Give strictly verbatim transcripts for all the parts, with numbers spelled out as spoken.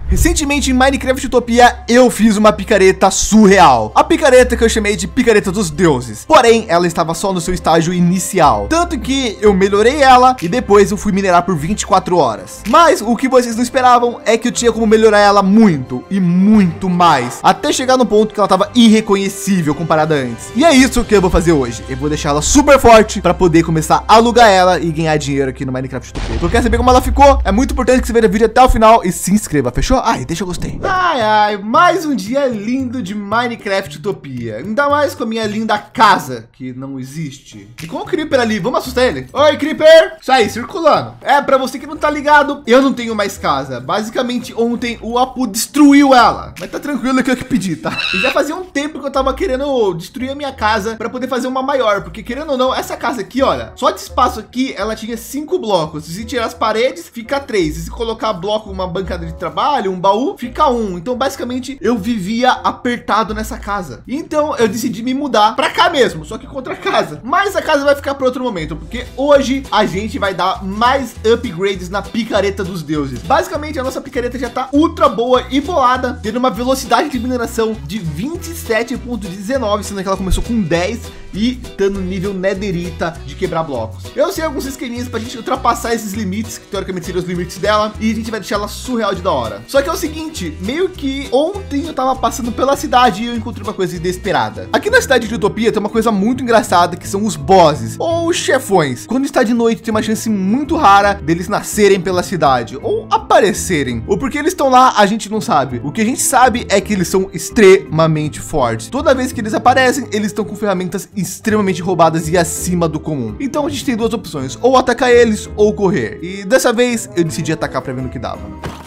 Recentemente em Minecraft Utopia eu fiz uma picareta surreal. A picareta que eu chamei de picareta dos deuses. Porém, ela estava só no seu estágio inicial. Tanto que eu melhorei ela e depois eu fui minerar por vinte e quatro horas. Mas o que vocês não esperavam é que eu tinha como melhorar ela muito e muito mais. Até chegar no ponto que ela estava irreconhecível comparada a antes. E é isso que eu vou fazer hoje. Eu vou deixar ela super forte para poder começar a alugar ela e ganhar dinheiro aqui no Minecraft Utopia. Então quer saber como ela ficou? É muito importante que você veja o vídeo até o final e se inscreva, fechou? Ai, deixa eu gostei. Ai, ai, mais um dia lindo de Minecraft Utopia. Ainda mais com a minha linda casa, que não existe. E com o Creeper ali, vamos assustar ele? Oi, Creeper! Isso aí, circulando. É, pra você que não tá ligado, eu não tenho mais casa. Basicamente, ontem o Apu destruiu ela. Mas tá tranquilo que eu que pedi, tá? E já fazia um tempo que eu tava querendo destruir a minha casa pra poder fazer uma maior. Porque querendo ou não, essa casa aqui, olha, só de espaço aqui, ela tinha cinco blocos. Se tirar as paredes, fica três. E se colocar bloco, uma bancada de trabalho, um baú, fica um. Então, basicamente, eu vivia apertado nessa casa. Então, eu decidi me mudar pra cá mesmo, só que contra a casa. Mas a casa vai ficar para outro momento, porque hoje a gente vai dar mais upgrades na picareta dos deuses. Basicamente, a nossa picareta já tá ultra boa e bolada, tendo uma velocidade de mineração de vinte e sete ponto dezenove, sendo que ela começou com dez e tá no nível netherita de quebrar blocos. Eu sei alguns esqueminhas pra gente ultrapassar esses limites, que teoricamente seriam os limites dela, e a gente vai deixar ela surreal de da hora. Só que é o seguinte, meio que ontem eu tava passando pela cidade e eu encontrei uma coisa inesperada. Aqui na cidade de Utopia tem uma coisa muito engraçada, que são os bosses ou os chefões. Quando está de noite tem uma chance muito rara deles nascerem pela cidade ou aparecerem. Ou porque eles estão lá, a gente não sabe. O que a gente sabe é que eles são extremamente fortes. Toda vez que eles aparecem, eles estão com ferramentas extremamente roubadas e acima do comum. Então a gente tem duas opções, ou atacar eles ou correr. E dessa vez eu decidi atacar para ver no que dava.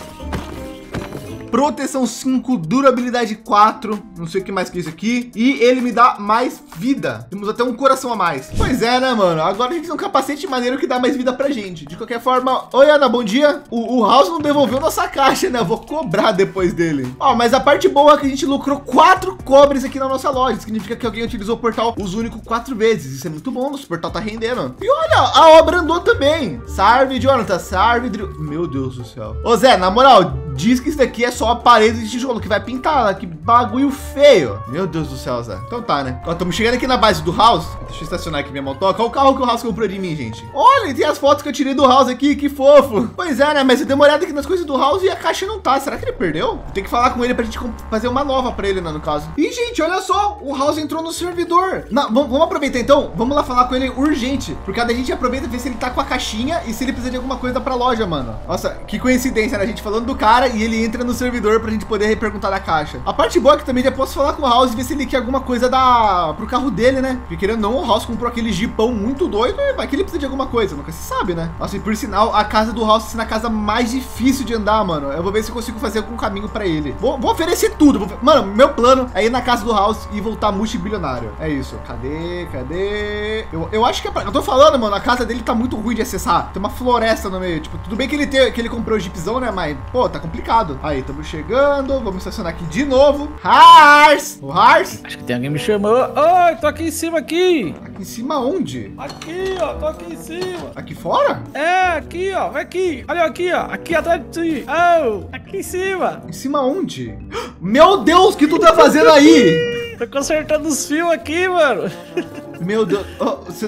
Proteção cinco, durabilidade quatro, não sei o que mais que isso aqui. E ele me dá mais vida. Temos até um coração a mais. Pois é, né, mano? Agora a gente tem um capacete maneiro que dá mais vida pra gente. De qualquer forma, oi, Ana, bom dia. O, o House não devolveu nossa caixa, né? Eu vou cobrar depois dele. Ó, mas a parte boa é que a gente lucrou quatro cobres aqui na nossa loja. Significa que alguém utilizou o portal os únicos quatro vezes. Isso é muito bom, nosso portal tá rendendo. E olha, a obra andou também. Sarve, Jonathan, Sarve, Drew. Meu Deus do céu. Ô, Zé, na moral, diz que isso daqui é só a parede de tijolo que vai pintar, né? Que bagulho feio. Meu Deus do céu, Zé. Então tá, né? Ó, estamos chegando aqui na base do House. Deixa eu estacionar aqui minha motoca. Olha o carro que o House comprou de mim, gente. Olha, tem as fotos que eu tirei do House aqui. Que fofo. Pois é, né? Mas eu dei uma olhada aqui nas coisas do House e a caixa não tá. Será que ele perdeu? Tem que falar com ele pra gente fazer uma nova pra ele, né? No caso. E, gente, olha só. O House entrou no servidor. Não, vamos, vamos aproveitar então. Vamos lá falar com ele urgente. Porque a gente aproveita e vê se ele tá com a caixinha e se ele precisa de alguma coisa pra loja, mano. Nossa, que coincidência, né? A gente falando do cara e ele entra no servidor pra gente poder perguntar da caixa. A parte boa é que também já posso falar com o House e ver se ele quer alguma coisa da pro carro dele, né? Porque querendo ou não, o House comprou aquele jipão muito doido e vai que ele precisa de alguma coisa, nunca se sabe, né? Nossa, e por sinal, a casa do House é a casa mais difícil de andar, mano. Eu vou ver se eu consigo fazer algum caminho pra ele. Vou, vou oferecer tudo. Vou, mano, meu plano é ir na casa do House e voltar multibilionário. É isso. Cadê? Cadê? Eu, eu acho que é pra... Eu tô falando, mano, a casa dele tá muito ruim de acessar. Tem uma floresta no meio. Tipo, tudo bem que ele, tem, que ele comprou o jeepzão, né? Mas, pô, tá complicado. Aí, estamos chegando. Vamos estacionar aqui de novo. Hars! O Hars? Acho que tem alguém me chamou. Oi, tô aqui em cima aqui. Aqui em cima onde? Aqui, ó, tô aqui em cima. Aqui fora? É, aqui, ó, vem aqui. Olha aqui, ó, aqui atrás de ti. Oh, aqui em cima. Em cima onde? Meu Deus, o que tu tá fazendo aí? Tô consertando os fios aqui, mano. Meu Deus. Oh, você...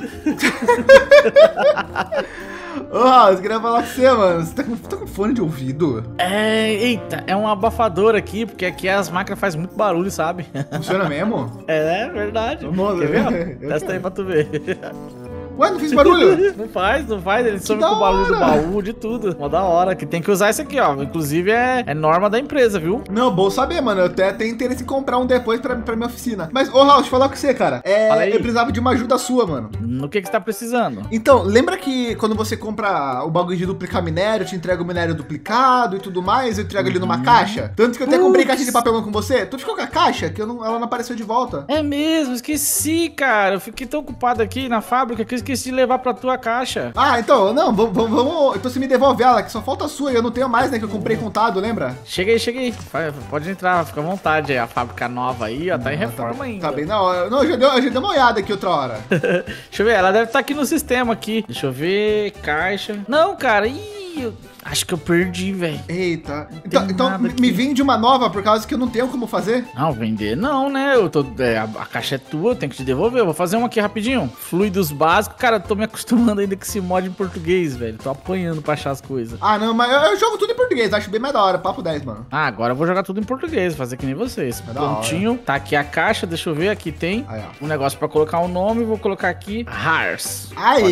Ô, oh, eu queria falar com você, mano. Você tá com, tá com fone de ouvido? É, eita, é um abafador aqui, porque aqui as máquinas fazem muito barulho, sabe? Funciona mesmo? É, é verdade. Vamos, quer ver? Testa aí pra tu ver. Ué, não fiz barulho? Não faz, não faz. Ele some com o barulho do baú, de tudo. Mó da hora. Que tem que usar isso aqui, ó. Inclusive é, é norma da empresa, viu? Não, bom saber, mano. Eu até tenho interesse em comprar um depois pra, pra minha oficina. Mas, ô, Raul, deixa eu falar com você, cara. É, eu precisava de uma ajuda sua, mano. No que que você tá precisando? Então, lembra que quando você compra o bagulho de duplicar minério, eu te entrego o minério duplicado e tudo mais, eu entrego ele numa caixa? Tanto que eu até comprei caixa de papelão com você. Tu ficou com a caixa? Que eu não, ela não apareceu de volta. É mesmo, esqueci, cara. Eu fiquei tão ocupado aqui na fábrica que eu esqueci de levar pra tua caixa. Ah, então, não, vamos, vamos, então você me devolve ela, que só falta a sua e eu não tenho mais, né, que eu comprei contado, lembra? Cheguei, cheguei. Pode entrar, fica à vontade aí, a fábrica nova aí, ó, tá em reforma tá, ainda. Tá bem na hora. Não, eu já dei, eu já dei uma olhada aqui outra hora. Deixa eu ver, ela deve estar aqui no sistema aqui. Deixa eu ver, caixa. Não, cara, ih... Acho que eu perdi, velho. Eita. Então, então me vende uma nova por causa que eu não tenho como fazer? Não, vender não, né? Eu tô, é, a, a caixa é tua, eu tenho que te devolver. Eu vou fazer uma aqui rapidinho. Fluidos básicos. Cara, eu tô me acostumando ainda com esse mod em português, velho. Tô apanhando pra achar as coisas. Ah, não, mas eu, eu jogo tudo em português. Acho bem mais da hora. Papo dez, mano. Ah, agora eu vou jogar tudo em português, fazer que nem vocês. É prontinho. Tá aqui a caixa, deixa eu ver. Aqui tem aí, um negócio pra colocar o um nome. Vou colocar aqui Hars.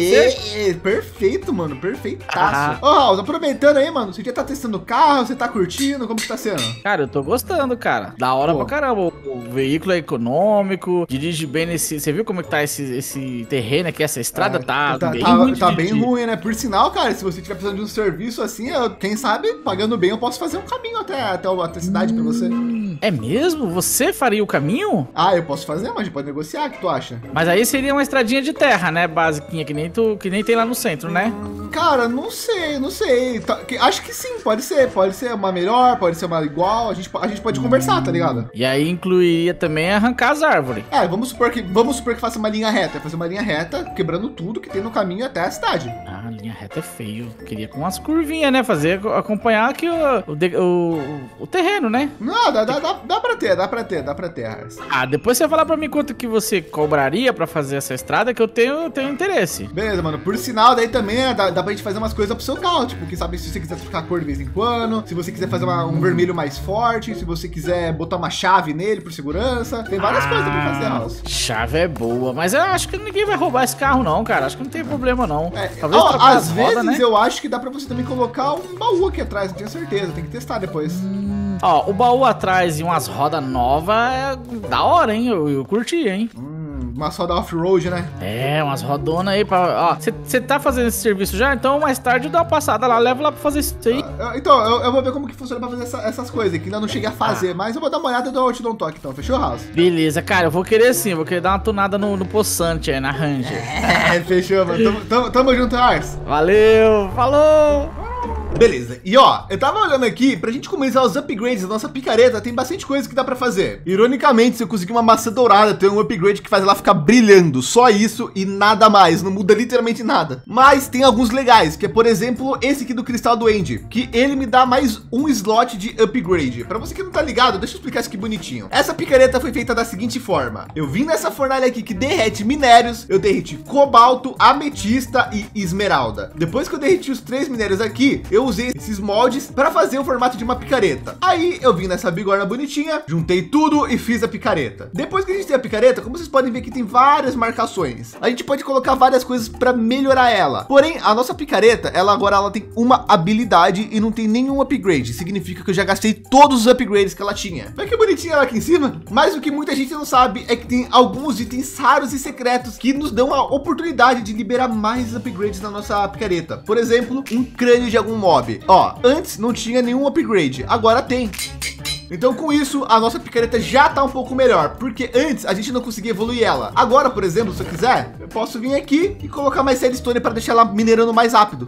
Aê, perfeito, mano. Perfeitaço. Ô, House, aproveitando aí, mano. Você já tá testando o carro? Você tá curtindo? Como que tá sendo? Cara, eu tô gostando, cara. Da hora Pô. pra caramba. O, o veículo é econômico, dirige bem nesse... Você viu como é que tá esse, esse terreno aqui? Essa estrada é, tá, tá bem tá, ruim Tá bem ruim, né? Por sinal, cara, se você tiver precisando de um serviço assim, eu, quem sabe, pagando bem, eu posso fazer um caminho até, até, até a cidade hum, pra você. É mesmo? Você faria o caminho? Ah, eu posso fazer, mas a gente pode negociar, o que tu acha? Mas aí seria uma estradinha de terra, né? Basiquinha, que nem, tu, que nem tem lá no centro, né? Hum, cara, não sei, não sei. Tá, que, acho que sim, pode ser. Pode ser uma melhor, pode ser uma igual. A gente, a gente pode hum. conversar, tá ligado? E aí incluiria também arrancar as árvores. É, vamos supor que, vamos supor que faça uma linha reta. Fazer uma linha reta, quebrando tudo que tem no caminho até a cidade. Ah, linha reta é feio. Queria com umas curvinhas, né? Fazer, acompanhar aqui o, o, o, o terreno, né? Não, dá, dá, dá, dá pra ter, dá pra ter, dá pra ter. Ah, depois você vai falar pra mim quanto que você cobraria pra fazer essa estrada, que eu tenho, tenho interesse. Beleza, mano. Por sinal, daí também né, dá, dá pra gente fazer umas coisas pro seu carro. Tipo, quem sabe se você quiser trocar a cor de vez em quando, se você quiser fazer uma, um vermelho mais forte, se você quiser botar uma chave nele por segurança. Tem várias ah, coisas pra fazer, House. Chave é boa, mas eu acho que ninguém vai roubar esse carro não, cara. Acho que não tem problema não. É, Talvez ó, às vezes roda, né? Eu acho que dá pra você também colocar um baú aqui atrás, não tenho certeza. Tem que testar depois. Hum, ó, o baú atrás e umas rodas novas é da hora, hein? Eu, eu curti, hein? Hum, uma roda off-road, né? É, umas rodonas aí pra... Ó, você tá fazendo esse serviço já? Então mais tarde eu dou uma passada lá, levo lá pra fazer isso aí. Ah, então, eu, eu vou ver como que funciona pra fazer essa, essas coisas, que ainda não cheguei a fazer, ah. mas eu vou dar uma olhada e eu te dou um toque então, fechou, House? Beleza, cara, eu vou querer sim, eu vou querer dar uma tunada no, no poçante aí, na Ranger. É, fechou, mano. Tamo, tamo, tamo junto, House. Valeu, falou! Beleza, e ó, eu tava olhando aqui, pra gente começar os upgrades da nossa picareta, tem bastante coisa que dá pra fazer. Ironicamente, se eu conseguir uma maçã dourada, tem um upgrade que faz ela ficar brilhando, só isso e nada mais, não muda literalmente nada. Mas tem alguns legais, que é, por exemplo, esse aqui do Cristal Duende, que ele me dá mais um slot de upgrade. Pra você que não tá ligado, deixa eu explicar isso aqui bonitinho. Essa picareta foi feita da seguinte forma. Eu vim nessa fornalha aqui que derrete minérios, eu derreti cobalto, ametista e esmeralda. Depois que eu derreti os três minérios aqui, eu usei esses moldes para fazer o formato de uma picareta. Aí eu vim nessa bigorna bonitinha, juntei tudo e fiz a picareta. Depois que a gente tem a picareta, como vocês podem ver que tem várias marcações, a gente pode colocar várias coisas para melhorar ela. Porém, a nossa picareta, ela agora ela tem uma habilidade e não tem nenhum upgrade. Significa que eu já gastei todos os upgrades que ela tinha. Olha que bonitinha ela aqui em cima. Mas o que muita gente não sabe é que tem alguns itens raros e secretos que nos dão a oportunidade de liberar mais upgrades na nossa picareta. Por exemplo, um crânio de algum mob. Ó, antes não tinha nenhum upgrade, agora tem. Então com isso a nossa picareta já tá um pouco melhor, porque antes a gente não conseguia evoluir ela. Agora, por exemplo, se eu quiser, eu posso vir aqui e colocar mais Redstone para deixar ela minerando mais rápido.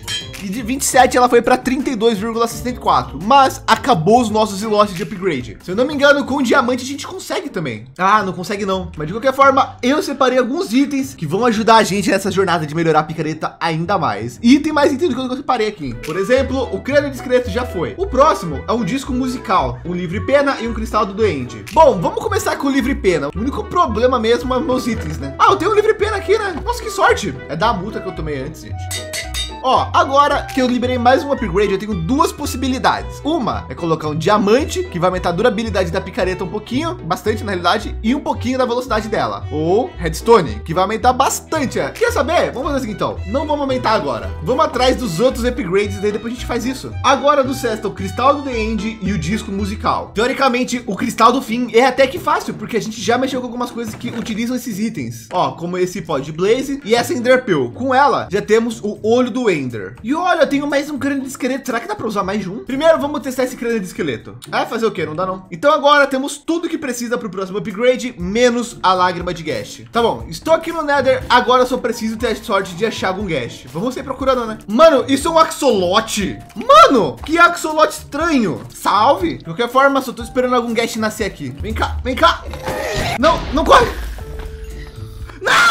E de vinte e sete ela foi para trinta e dois vírgula sessenta e quatro, mas acabou os nossos slots de upgrade. Se eu não me engano, com o diamante a gente consegue também. Ah, não consegue não. Mas de qualquer forma, eu separei alguns itens que vão ajudar a gente nessa jornada de melhorar a picareta ainda mais. E tem mais itens do que eu separei aqui. Por exemplo, o crânio discreto já foi. O próximo é um disco musical, um livre pena e um cristal do doente. Bom, vamos começar com o livre pena. O único problema mesmo é meus itens, né? Ah, eu tenho um livre pena aqui, né? Nossa, que sorte. É da multa que eu tomei antes, gente. Ó, agora que eu liberei mais um upgrade, eu tenho duas possibilidades. Uma é colocar um diamante, que vai aumentar a durabilidade da picareta um pouquinho, bastante na realidade, e um pouquinho da velocidade dela. Ou redstone, que vai aumentar bastante. É. Quer saber? Vamos fazer assim então. Não vamos aumentar agora. Vamos atrás dos outros upgrades, daí depois a gente faz isso. Agora do sexto, o cristal do The End e o disco musical. Teoricamente, o cristal do fim é até que fácil, porque a gente já mexeu com algumas coisas que utilizam esses itens. Ó, como esse Pod Blaze e essa Ender Pearl. Com ela, já temos o olho do Ender. E olha, eu tenho mais um crânio de esqueleto. Será que dá para usar mais de um? Primeiro, vamos testar esse crânio de esqueleto. É, fazer o quê? Não dá não. Então agora temos tudo que precisa para o próximo upgrade, menos a lágrima de Gash. Tá bom, estou aqui no Nether. Agora só preciso ter a sorte de achar algum Gash. Vamos sair procurando, né? Mano, isso é um axolote. Mano, que axolote estranho. Salve. De qualquer forma, só tô esperando algum Gash nascer aqui. Vem cá, vem cá. Não, não corre. Não!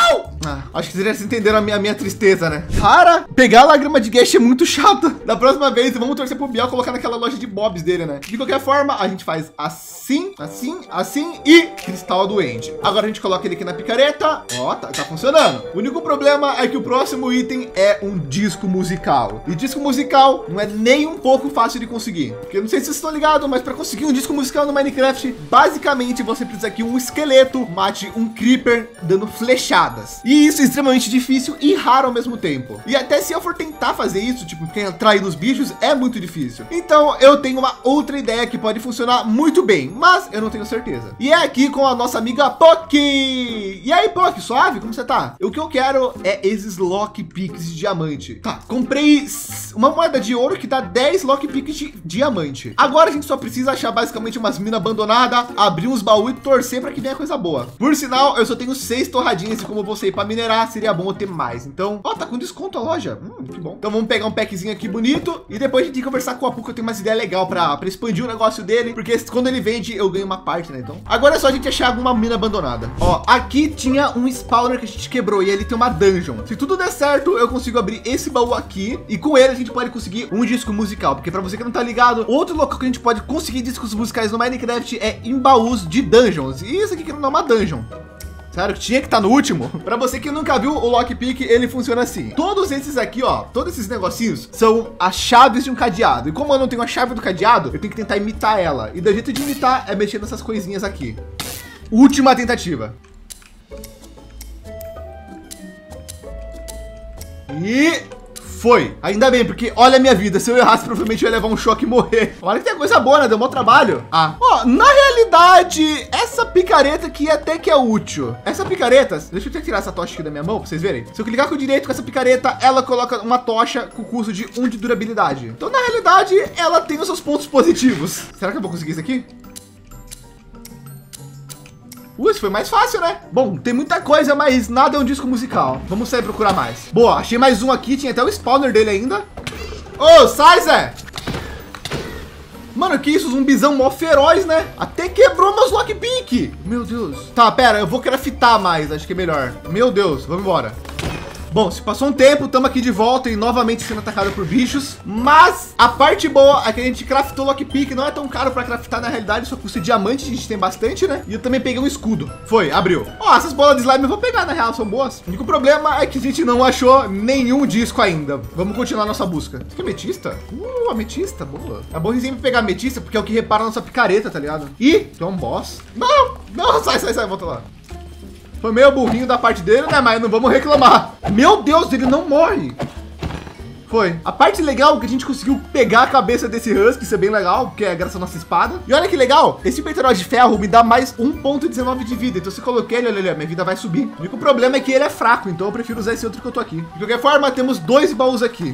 Ah, acho que vocês já entenderam a minha, a minha tristeza, né? Cara, pegar a lágrima de Gash é muito chato. Da próxima vez, vamos torcer pro Biel colocar naquela loja de bobs dele, né? De qualquer forma, a gente faz assim, assim, assim e cristal doente. Agora a gente coloca ele aqui na picareta. Ó, tá, tá funcionando. O único problema é que o próximo item é um disco musical. E disco musical não é nem um pouco fácil de conseguir. Porque eu não sei se vocês estão ligados, mas para conseguir um disco musical no Minecraft, basicamente você precisa que um esqueleto mate um creeper dando flechadas. E isso é extremamente difícil e raro ao mesmo tempo. E até se eu for tentar fazer isso, tipo, entrar nos bichos, é muito difícil. Então eu tenho uma outra ideia que pode funcionar muito bem, mas eu não tenho certeza. E é aqui com a nossa amiga Poki. E aí, Poki, suave? Como você tá? O que eu quero é esses lockpicks de diamante. Tá, comprei uma moeda de ouro que dá dez lockpicks de diamante. Agora a gente só precisa achar basicamente umas minas abandonadas, abrir uns baús e torcer para que venha coisa boa. Por sinal, eu só tenho seis torradinhas e como eu vou sair para minerar, seria bom eu ter mais. Então, ó, tá com desconto a loja. Hum, que bom. Então vamos pegar um packzinho aqui bonito e depois a gente tem que conversar com o Apu, que eu tenho umas ideias legais para expandir o negócio dele, porque quando ele vende, eu ganho uma parte, né? Então, agora é só a gente achar alguma mina abandonada. Ó, aqui tinha um spawner que a gente quebrou e ele tem uma dungeon. Se tudo der certo, eu consigo abrir esse baú aqui e com ele a gente pode conseguir um disco musical, porque para você que não tá ligado, outro local que a gente pode conseguir discos musicais no Minecraft é em baús de dungeons. E isso aqui que não é uma dungeon. Sério, que tinha que estar no último. Para você que nunca viu o lockpick, ele funciona assim. Todos esses aqui, ó, todos esses negocinhos são as chaves de um cadeado. E como eu não tenho a chave do cadeado, eu tenho que tentar imitar ela. E do jeito de imitar é mexer nessas coisinhas aqui. Última tentativa. E foi. Ainda bem, porque olha a minha vida. Se eu errasse, provavelmente eu ia levar um choque e morrer. Olha que tem coisa boa, né? Deu maior trabalho. Ah, ó, na realidade, essa picareta aqui até que é útil. Essa picareta, deixa eu até tirar essa tocha aqui da minha mão pra vocês verem. Se eu clicar com o direito com essa picareta, ela coloca uma tocha com custo de um de durabilidade. Então, na realidade, ela tem os seus pontos positivos. Será que eu vou conseguir isso aqui? Uh, isso foi mais fácil, né? Bom, tem muita coisa, mas nada é um disco musical. Vamos sair procurar mais. Boa, achei mais um aqui. Tinha até o spawner dele ainda. Ô, oh, sai, Zé! Mano, que isso? Zumbizão mó feroz, né? Até quebrou meus lockpick. Meu Deus. Tá, pera, eu vou craftar mais. Acho que é melhor. Meu Deus, vamos embora. Bom, se passou um tempo, estamos aqui de volta e novamente sendo atacado por bichos. Mas a parte boa é que a gente craftou lockpick, não é tão caro para craftar na realidade, só custa diamante, a gente tem bastante, né? E eu também peguei um escudo. Foi, abriu. Ó, essas bolas de slime eu vou pegar, na real, são boas. O único problema é que a gente não achou nenhum disco ainda. Vamos continuar nossa busca. Isso aqui é ametista? Uh, ametista, boa. É bom sempre pegar ametista, porque é o que repara a nossa picareta, tá ligado? Ih, tem um boss. Não, não, sai, sai, sai, volta lá. Foi meio burrinho da parte dele, né? Mas não vamos reclamar. Meu Deus, ele não morre. Foi. A parte legal é que a gente conseguiu pegar a cabeça desse Husky, isso é bem legal, porque é graças à nossa espada. E olha que legal, esse peitoral de ferro me dá mais um ponto dezenove de vida. Então se eu coloquei ele, olha, olha, minha vida vai subir. O único problema é que ele é fraco, então eu prefiro usar esse outro que eu tô aqui. De qualquer forma, temos dois baús aqui.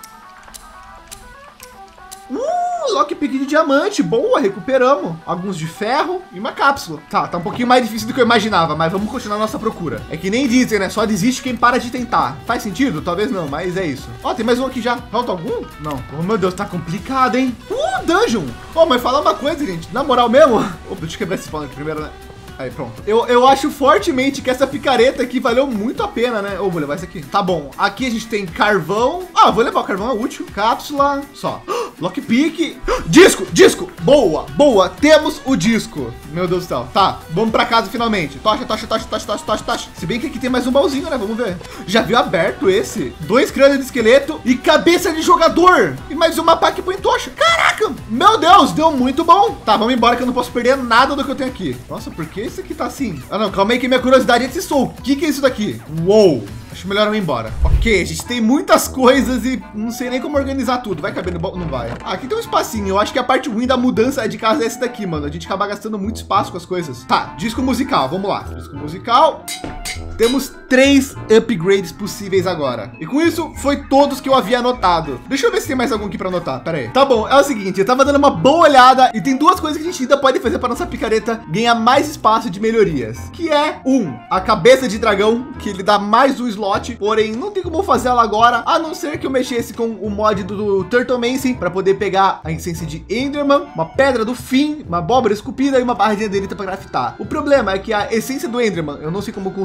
Uh, lockpick de diamante, boa, recuperamos. Alguns de ferro e uma cápsula. Tá, tá um pouquinho mais difícil do que eu imaginava, mas vamos continuar nossa procura. É que nem dizem, né? Só desiste quem para de tentar. Faz sentido? Talvez não, mas é isso. Ó, tem mais um aqui já. Falta algum? Não. Oh, meu Deus, tá complicado, hein? Uh, dungeon. Ó, oh, mas falar uma coisa, gente. Na moral mesmo. Opa, deixa eu quebrar esse spawn aqui primeiro, né? Aí, pronto. Eu, eu acho fortemente que essa picareta aqui valeu muito a pena, né? Ou vou levar isso aqui. Tá bom. Aqui a gente tem carvão. Ah, vou levar o carvão, é útil. Cápsula, só. Lockpick. Disco, disco. Boa, boa. Temos o disco. Meu Deus do céu. Tá, vamos pra casa finalmente. Tocha, tocha, tocha, tocha, tocha, tocha, tocha. Se bem que aqui tem mais um baúzinho, né? Vamos ver. Já viu aberto esse? Dois crânios de esqueleto e cabeça de jogador. E mais uma pá que põe tocha. Caraca, meu Deus, deu muito bom. Tá, vamos embora que eu não posso perder nada do que eu tenho aqui. Nossa, por que esse aqui tá assim? Ah, não, calma aí que minha curiosidade é esse som. O que que é isso daqui? Uou. Acho melhor eu ir embora. Ok, a gente tem muitas coisas e não sei nem como organizar tudo. Vai caber no bolso? Não vai. Ah, aqui tem um espacinho. Eu acho que a parte ruim da mudança de casa é essa daqui, mano. A gente acaba gastando muito espaço com as coisas. Tá, disco musical. Vamos lá. Disco musical. Temos três upgrades possíveis agora. E com isso, foi todos que eu havia anotado. Deixa eu ver se tem mais algum aqui para anotar. Pera aí. Tá bom, é o seguinte. Eu tava dando uma boa olhada e tem duas coisas que a gente ainda pode fazer para nossa picareta ganhar mais espaço de melhorias. Que é, um, a cabeça de dragão, que ele dá mais um slot. Porém, não tem como fazer ela agora, a não ser que eu mexesse com o mod do, do Turtlemancy para poder pegar a essência de Enderman, uma pedra do fim, uma abóbora esculpida e uma barra de enderita para craftar. O problema é que a essência do Enderman, eu não sei como consegue,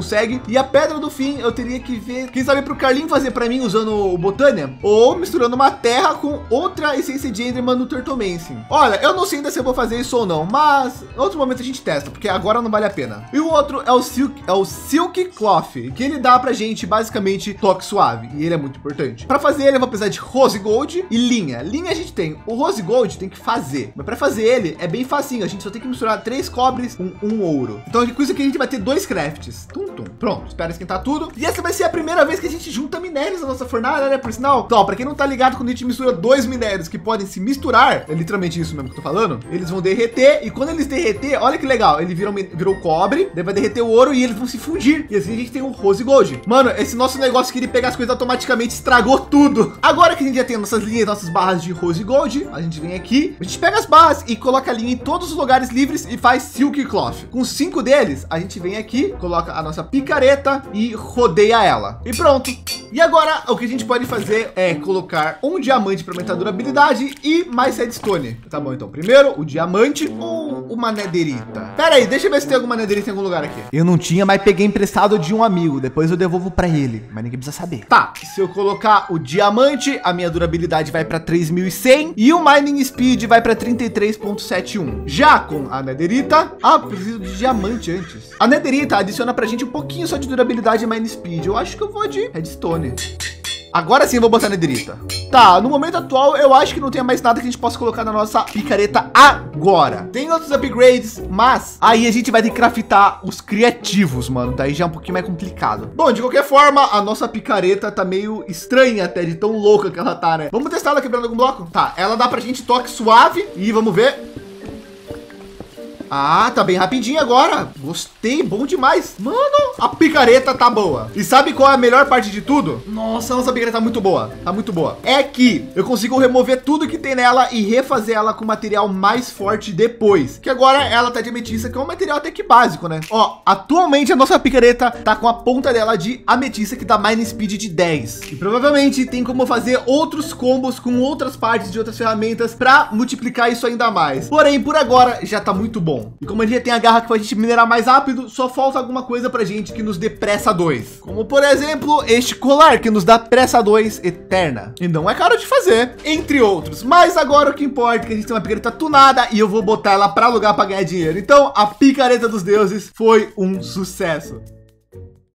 E a pedra do fim eu teria que ver, quem sabe pro Carlinho fazer para mim usando o Botânia ou misturando uma terra com outra essência de Enderman no Turtlemancy. Olha, eu não sei ainda se eu vou fazer isso ou não, mas em outro momento a gente testa, porque agora não vale a pena. E o outro é o Silk, é o Silk Cloth, que ele dá pra gente basicamente toque suave, e ele é muito importante. Para fazer ele eu vou precisar de Rose Gold e linha. Linha a gente tem, o Rose Gold tem que fazer, mas para fazer ele é bem facinho, a gente só tem que misturar três cobres com um ouro. Então com isso aqui a gente vai ter dois crafts. Tum, tum. Pronto, espera esquentar tudo. E essa vai ser a primeira vez que a gente junta minérios na nossa fornalha, né? Por sinal, então, para quem não tá ligado, quando a gente mistura dois minérios que podem se misturar, é literalmente isso mesmo que eu tô falando, eles vão derreter, e quando eles derreter, olha que legal, ele virou, virou cobre, daí vai derreter o ouro e eles vão se fundir, e assim a gente tem um Rose Gold. Mano, esse nosso negócio que ele pega as coisas automaticamente estragou tudo. Agora que a gente já tem nossas linhas, nossas barras de Rose Gold, a gente vem aqui, a gente pega as barras e coloca a linha em todos os lugares livres e faz Silk Cloth. Com cinco deles, a gente vem aqui, coloca a nossa picareta e rodeia ela. E pronto. E agora o que a gente pode fazer é colocar um diamante para aumentar a durabilidade e mais redstone. Tá bom, então primeiro o diamante ou uma nederita. Pera aí, deixa eu ver se tem alguma nederita em algum lugar aqui. Eu não tinha, mas peguei emprestado de um amigo. Depois eu devolvo para ele, mas ninguém precisa saber. Tá, se eu colocar o diamante, a minha durabilidade vai para três mil e cem e o mining speed vai para trinta e três ponto setenta e um. Já com a nederita, ah, preciso de diamante antes. A nederita adiciona pra gente um pouquinho só de durabilidade e mining speed. Eu acho que eu vou de redstone. Agora sim eu vou botar nederita. Tá, no momento atual eu acho que não tem mais nada que a gente possa colocar na nossa picareta agora. Tem outros upgrades, mas aí a gente vai ter que craftar os criativos, mano. Daí já é um pouquinho mais complicado. Bom, de qualquer forma, a nossa picareta tá meio estranha até, de tão louca que ela tá, né? Vamos testar ela quebrando algum bloco? Tá, ela dá pra gente toque suave e vamos ver. Ah, tá bem rapidinho agora. Gostei, bom demais. Mano, a picareta tá boa. E sabe qual é a melhor parte de tudo? Nossa, nossa picareta tá muito boa. Tá muito boa. É que eu consigo remover tudo que tem nela e refazer ela com material mais forte depois. Que agora ela tá de ametista, que é um material até que básico, né? Ó, atualmente a nossa picareta tá com a ponta dela de ametista, que dá mining speed de dez. E provavelmente tem como fazer outros combos com outras partes de outras ferramentas para multiplicar isso ainda mais. Porém, por agora já tá muito bom. E como a gente tem a garra que faz a gente minerar mais rápido, só falta alguma coisa pra gente que nos dê pressa dois. Como por exemplo, este colar que nos dá pressa dois eterna. E não é caro de fazer, entre outros. Mas agora o que importa é que a gente tem uma picareta tunada e eu vou botar ela para alugar para ganhar dinheiro. Então a picareta dos deuses foi um sucesso.